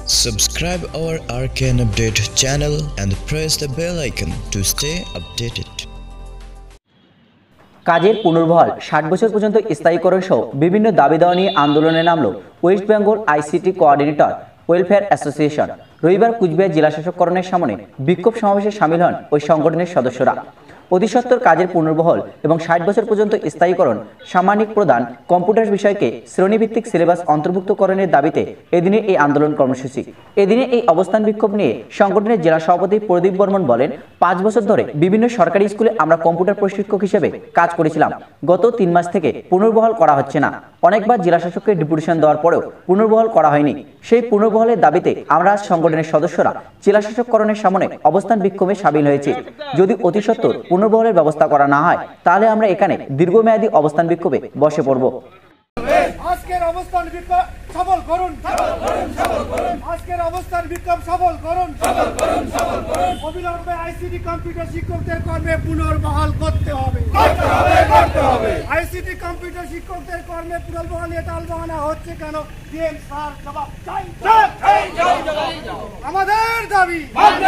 Subscribe our RKN Update channel and press the bell icon to stay updated. কাজের পুনর্বহাল 60 বছর পর্যন্ত স্থায়ীকরণ সহ বিভিন্ন দাবি দেওয়া নিয়ে আন্দোলনে নামল West Bengal ICT coordinator welfare association. রবিবার কুচবিহার জেলা শাসক করণের সামনে বিক্ষোভ সমাবেশে শামিল হন ওই সংগঠনের সদস্যরা। অধিসত্বর কাজের পুনর্বহাল এবং 60 বছর পর্যন্ত স্থায়ীকরণ, সামাজিক প্রদান, কম্পিউটার বিষয়কে শ্রেণীভিত্তিক সিলেবাস অন্তর্ভুক্তকরণের দাবিতে এদিনে এই আন্দোলন কর্মসূচি। এদিনে এই অবস্থান বিক্ষোভ নিয়ে সংগঠনের জেলা সভাপতি প্রদীপ বর্মন বলেন, 5 বছর ধরে বিভিন্ন সরকারি স্কুলে আমরা কম্পিউটার প্রশিক্ষক হিসেবে কাজ করেছিলাম। গত 3 মাস থেকে পুনর্বহাল করা হচ্ছে না। অনেকবার জেলা শাসককে ডেপুটেশন দেওয়ার পরেও পুনর্বহাল করা হয়নি। সেই পুনর্বহালের দাবিতে আমরা সংগঠনের সদস্যরা জেলা শাসক করণের সামনে অবস্থান বিক্ষোভে সামিল হয়েছি। যদি অতি সত্বর পুনর্বহালের ব্যবস্থা করা না হয় তাহলে আমরা এখানে দীর্ঘমেয়াদী অবস্থান বিক্ষোভে বসে পড়ব। আজকের অবস্থান বিক্ষোভ সফল করুন, আজকের অবস্থান বিক্ষোভ সফল করুন, অবিলম্বে আইসিটি কম্পিউটার শিক্ষকদের কর্মে পুনর্বহাল করতে হবে। আইসিটি কম্পিউটার শিক্ষকদের কর্মে পুনর্বহাল নিয়ে টালবাহানা হচ্ছে কেন? ডিএম স্যার জবাব চাই। আমাদের দাবি,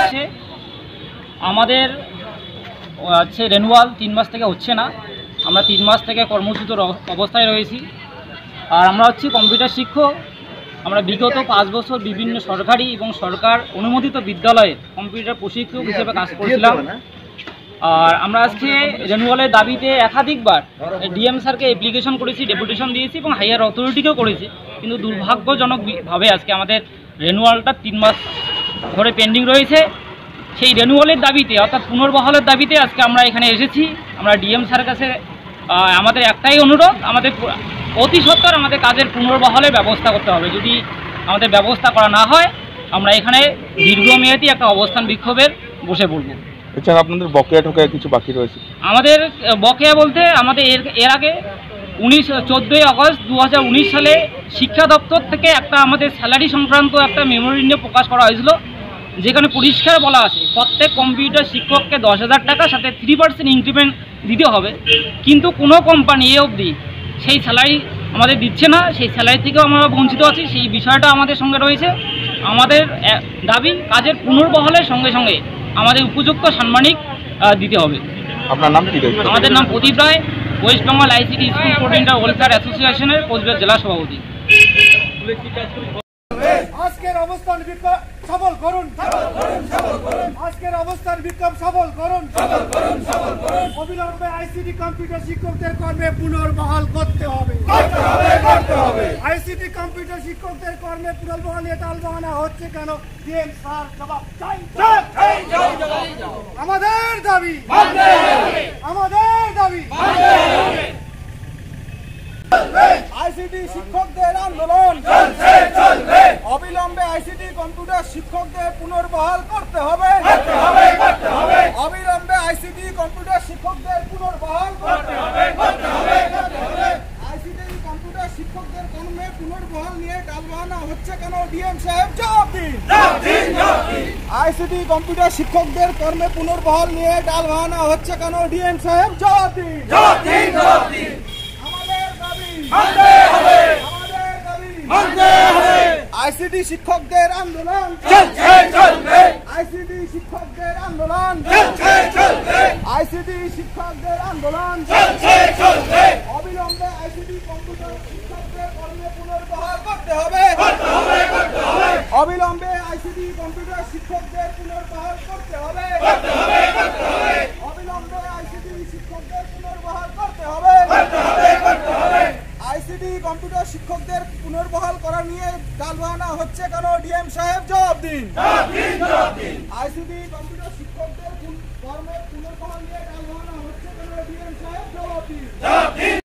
আমাদের হচ্ছে রেনুয়াল 3 মাস থেকে হচ্ছে না। আমরা 3 মাস থেকে কর্মচ্যুত অবস্থায় রয়েছি। আর আমরা হচ্ছি কম্পিউটার শিক্ষক। আমরা বিগত 5 বছর বিভিন্ন সরকারি এবং সরকার অনুমোদিত বিদ্যালয়ে কম্পিউটার প্রশিক্ষক হিসেবে কাজ করেছিলাম। আর আমরা আজকে রেনুয়ালের দাবিতে একাধিকবার ডিএম স্যারকে অ্যাপ্লিকেশন করেছি, ডেপুটেশন দিয়েছি এবং হাইয়ার অথরিটিকেও করেছি। কিন্তু দুর্ভাগ্যজনকভাবে আজকে আমাদের রেনুয়ালটা 3 মাস ধরে পেন্ডিং রয়েছে। সেই রেনুয়ালের দাবিতে অর্থাৎ পুনর্বহালের দাবিতে আজকে আমরা এখানে এসেছি। আমরা ডিএম স্যারের কাছে আমাদের একটাই অনুরোধ, আমাদের অতি সত্বর আমাদের কাজের পুনর্বহালের ব্যবস্থা করতে হবে। যদি আমাদের ব্যবস্থা করা না হয় আমরা এখানে দীর্ঘমেয়াদী একটা অবস্থান বিক্ষোভের বসে পড়ব। এছাড়া আপনাদের বকেয়া ঠোকায় কিছু বাকি রয়েছে? আমাদের বকেয়া বলতে আমাদের এর আগে 14 আগস্ট 2019 সালে শিক্ষা দপ্তর থেকে একটা আমাদের স্যালারি সংক্রান্ত একটা মেমোরেন্ডাম প্রকাশ করা হয়েছিল, যেখানে পরিষ্কার বলা আছে প্রত্যেক কম্পিউটার শিক্ষককে 10,000 টাকা সাথে 3% ইনক্রিমেন্ট দিতে হবে। কিন্তু কোনো কোম্পানি এ অবধি সেই স্যালারি আমাদের দিচ্ছে না। সেই স্যালারি থেকেও আমরা বঞ্চিত আছি। সেই বিষয়টা আমাদের সঙ্গে রয়েছে। আমাদের দাবি কাজের পুনর্বহালের সঙ্গে সঙ্গে আমাদের উপযুক্ত সাম্মানিক দিতে হবে। আপনার নাম কি? আমাদের নাম Pradip Roy, West Bengal ICT school coordinator welfare অ্যাসোসিয়েশনের কোচবিহার জেলা সভাপতি। আজকের অবস্থান বিক্ষোভ সফল করুন, আজকের অবস্থান বিক্ষোভ সফল করুন, অবিলম্বে আইসিটি কম্পিউটার শিক্ষকদের কর্মে পুনর্বহাল করতে হবে। আইসিটি কম্পিউটার শিক্ষকদের কর্মে পুনর্বহাল নিয়ে টালবাহানা হচ্ছে কেন? ডিএম স্যার জবাব চাই। আমাদের দাবি, আমাদের দাবি, আইসিটি শিক্ষকদের আন্দোলন অবিলম্বে আইসিটি কম্পিউটার শিক্ষকদের পুনর্বহাল করতে হবে। অবিলম্বে আইসিটি কম্পিউটার শিক্ষকদের পুনর্বহাল করতে হবে। আইসিটি কম্পিউটার শিক্ষকদের কর্মে পুনর্বহাল নিয়ে টালবাহানা হচ্ছে কেন? ডিএম সাহেব জবাব দিন। আইসিটি কম্পিউটার শিক্ষকদের কর্মে পুনর্বহাল নিয়ে টালবাহানা হচ্ছে কেন? ডিএম সাহেব জবাব দিন। আইসিটি শিক্ষকদের আন্দোলন চলবে, আইসিটি শিক্ষকদের আন্দোলন চলবে, আইসিটি শিক্ষকদের আন্দোলন চলবে। অবিলম্বে আইসিটি কম্পিউটার শিক্ষকদের কর্মে পুনর্বহাল করতে হবে। অবিলম্বে আইসিটি কম্পিউটার শিক্ষকদের পুনর্বহাল করতে হবে। অবিলম্বে আইসিটি শিক্ষকদের পুনর্বহাল করতে হবে। আইসিটি কম্পিউটার শিক্ষকদের পুনর্বহাল করা নিয়ে টালবাহানা হচ্ছে কেন? ডিএম সাহেব জবাব দিন। আইসিটি কম্পিউটার শিক্ষকদের কর্মে পুনর্বহাল নিয়ে টালবাহানা হচ্ছে কেন? ডিএম সাহেব জবাব দিন।